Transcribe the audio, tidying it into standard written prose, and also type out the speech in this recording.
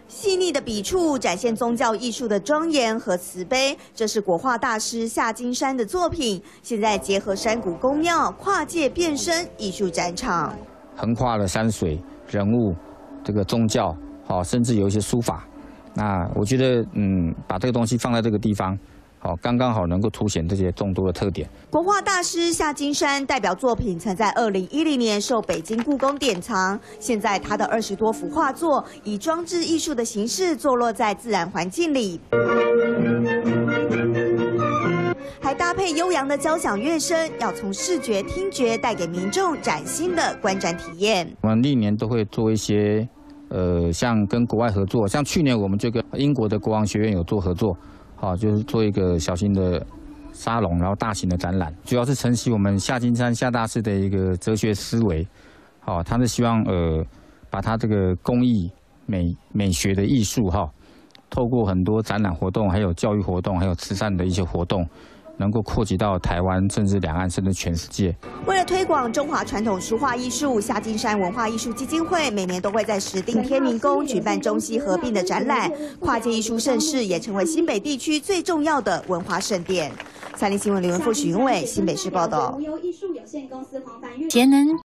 细腻的笔触展现宗教艺术的庄严和慈悲，这是国画大师夏金山的作品。现在结合山谷宫庙，跨界变身艺术展场， 横跨了山水、人物、这个宗教，甚至有一些书法。那我觉得，把这个东西放在这个地方。刚刚好能够凸显这些众多的特点。 国画大师夏金山代表作品曾在2010年受北京故宫典藏，现在他的20多幅画作以装置艺术的形式坐落在自然环境里，还搭配悠扬的交响乐声，要从视觉、听觉带给民众崭新的观展体验。 我们历年都会做一些，像跟国外合作，像去年我们就跟英国的国王学院有做合作。就是做一个小型的沙龙，然后大型的展览，主要是承袭我们夏金山夏大师的一个哲学思维。他是希望把他这个工艺美学的艺术透过很多展览活动，还有教育活动，还有慈善的一些活动，能够扩及到台湾，甚至两岸，甚至全世界。 为了推广中华传统书画艺术，夏金山文化艺术基金会每年都会在石碇天明宫举办中西合并的展览，跨界艺术盛事也成为新北地区最重要的文化盛典。3立新闻李文富、许永伟，新北市报道。 节能